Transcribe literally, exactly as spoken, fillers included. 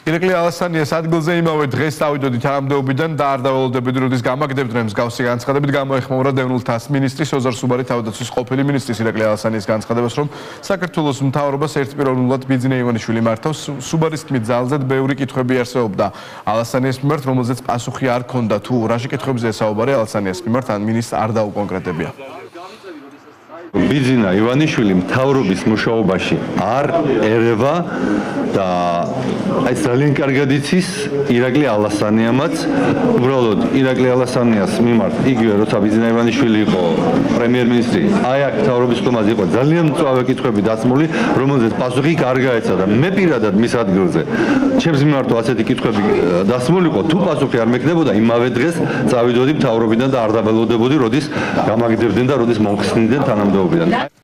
ირაკლი ალასანიას ადგილზე იმავე დღეს წავიდოდი თანამდებობიდან და არ დაველოდებოდი, როდის გამაგდებდნენ მსგავსი განცხადებით, გამოეხმაურა დევნილთა თასის მინისტრის ოზარ სუბარი თავდაცვის ყოფილი მინისტრის ირაკლი ალასანიას განცხადებას, რომ საქართველოს მთავრობას ერთპიროვნულად ბიძინა ივანიშვილი მართავს. სუბარის თქმით, ძალზედ ბევრი კითხვები არსებობდა ალასანიას მიმართ, რომელზეც პასუხი არ ჰქონდა. თუ რაში კითხვებზეა საუბარი ალასანიას მიმართ, ან მინისტრს არ დაუკონკრეტებია. ბიძინა ივანიშვილი მთავრობის მუშაობაში არ ერევა და აი ძალიან კარგად იცის ირაკლი ალასანიამაც. უბრალოდ ირაკლი ალასანიას მიმართ იგივე როცა ბიძინა ივანიშვილი იყო პრემიერ-მინისტრი, აი აქ მთავრობის ხომაზე იყო ძალიან მწვავე კითხვები დასმული, რომელზეც პასუხი არ გაეცადა. მე პირადად მის ადგილზე ჩემს მიმართო ასეთი კითხვები დასმულიყო, თუ პასუხი არ მექნებოდა, იმავე დღეს წავიდოდი მთავრობიდან და არ დაველოდებოდი, როდის გამაგდებდნენ და როდის მომხსნიდნენ თანამდებობიდან.